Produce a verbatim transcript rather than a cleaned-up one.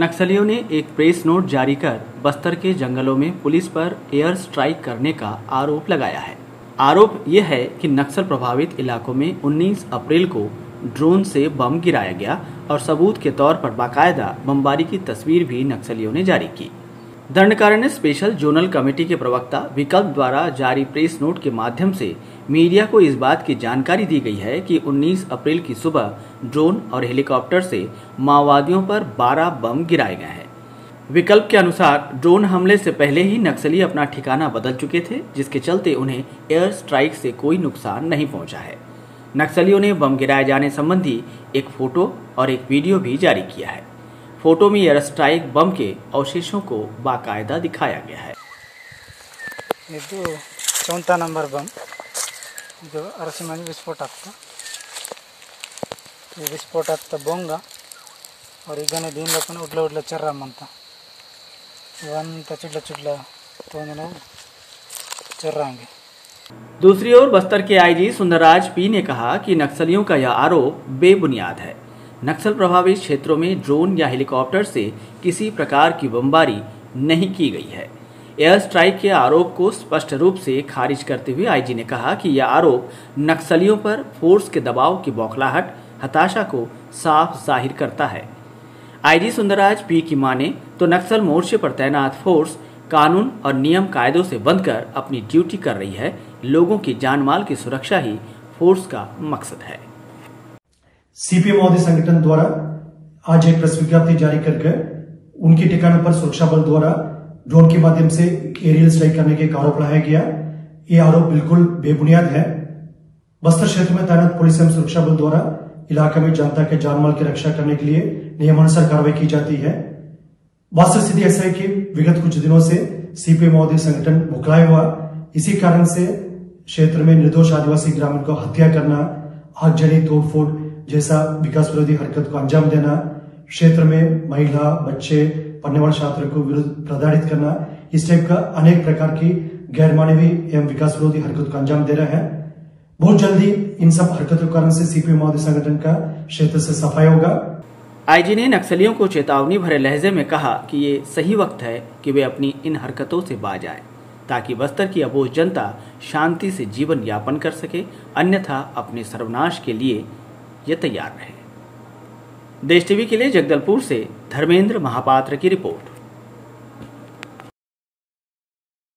नक्सलियों ने एक प्रेस नोट जारी कर बस्तर के जंगलों में पुलिस पर एयर स्ट्राइक करने का आरोप लगाया है। आरोप यह है कि नक्सल प्रभावित इलाकों में उन्नीस अप्रैल को ड्रोन से बम गिराया गया और सबूत के तौर पर बाकायदा बमबारी की तस्वीर भी नक्सलियों ने जारी की। दंडकारण्य स्पेशल जोनल कमेटी के प्रवक्ता विकल्प द्वारा जारी प्रेस नोट के माध्यम से मीडिया को इस बात की जानकारी दी गई है कि उन्नीस अप्रैल की सुबह ड्रोन और हेलीकॉप्टर से माओवादियों पर बारह बम गिराए गए हैं। विकल्प के अनुसार ड्रोन हमले से पहले ही नक्सली अपना ठिकाना बदल चुके थे, जिसके चलते उन्हें एयर स्ट्राइक से कोई नुकसान नहीं पहुंचा है। नक्सलियों ने बम गिराए जाने संबंधी एक फोटो और एक वीडियो भी जारी किया है। फोटो में एयर स्ट्राइक बम के अवशेषों को बाकायदा दिखाया गया है। ಇದು चौथा नंबर बम ಇದು ಅರಸಿಮನೆ ವಿಸ್ಫೋಟ ಆಗ್ತಾ ಈ ವಿಸ್ಫೋಟ ಆಗ್ತಾ ಬೊಂಗ और ಈಗನೇ ದೀನಲಪ್ಪನ ಉಡ್ಲ ಉಡ್ಲ ಚರ್ರಮ್ಮ ಅಂತ ಇವಂತ ಚಿಡ್ಲ ಚಿಡ್ಲ ತೋಂದನು चर्रांगे। दूसरी ओर बस्तर के आईजी सुंदरराज पी ने कहा कि नक्सलियों का यह आरोप बेबुनियाद है। नक्सल प्रभावित क्षेत्रों में ड्रोन या हेलीकॉप्टर से किसी प्रकार की बमबारी नहीं की गई है। एयर स्ट्राइक के आरोप को स्पष्ट रूप से खारिज करते हुए आईजी ने कहा कि यह आरोप नक्सलियों पर फोर्स के दबाव की बौखलाहट, हताशा को साफ जाहिर करता है। आईजी सुंदरराज पी की माने तो नक्सल मोर्चे पर तैनात फोर्स कानून और नियम कायदों से बनकर अपनी ड्यूटी कर रही है। लोगों की जान माल की सुरक्षा ही फोर्स का मकसद है। सीपीएम महोदय संगठन द्वारा आज एक प्रेस विज्ञप्ति जारी करके उनके ठिकानों पर सुरक्षा बल द्वारा ड्रोन के माध्यम से एरियल स्ट्राइक करने के आरोप लगाया गया। ये आरोप बिल्कुल बेबुनियाद है। बस्तर क्षेत्र में तैनात पुलिस एवं सुरक्षा बल द्वारा इलाके में जनता के जान माल की रक्षा करने के लिए नियमानुसार कार्रवाई की जाती है। वास्तव स्थिति ऐसा है कि विगत कुछ दिनों से सीपीएम महोदय संगठन मुकराया हुआ, इसी कारण से क्षेत्र में निर्दोष आदिवासी ग्रामीण को हत्या करना, आगजनी, तोड़फोड़ जैसा विकास विरोधी हरकत को अंजाम देना, क्षेत्र में महिला, बच्चे, पढ़ने वाले छात्रों को विरुद्ध प्रताड़ित करना, इस टाइप का अनेक प्रकार की गैर मानवीय एवं विकास विरोधी हरकत को अंजाम दे रहा है। बहुत जल्दी इन सब हरकतों के कारण से सीपीएम महोदय संगठन का क्षेत्र से सफाई होगा। आईजी ने नक्सलियों को चेतावनी भरे लहजे में कहा कि ये सही वक्त है कि वे अपनी इन हरकतों से बाज आए, ताकि बस्तर की अबोझ जनता शांति से जीवन यापन कर सके, अन्यथा अपने सर्वनाश के लिए ये तैयार रहे। देश टीवी के लिए जगदलपुर से धर्मेंद्र महापात्र की रिपोर्ट।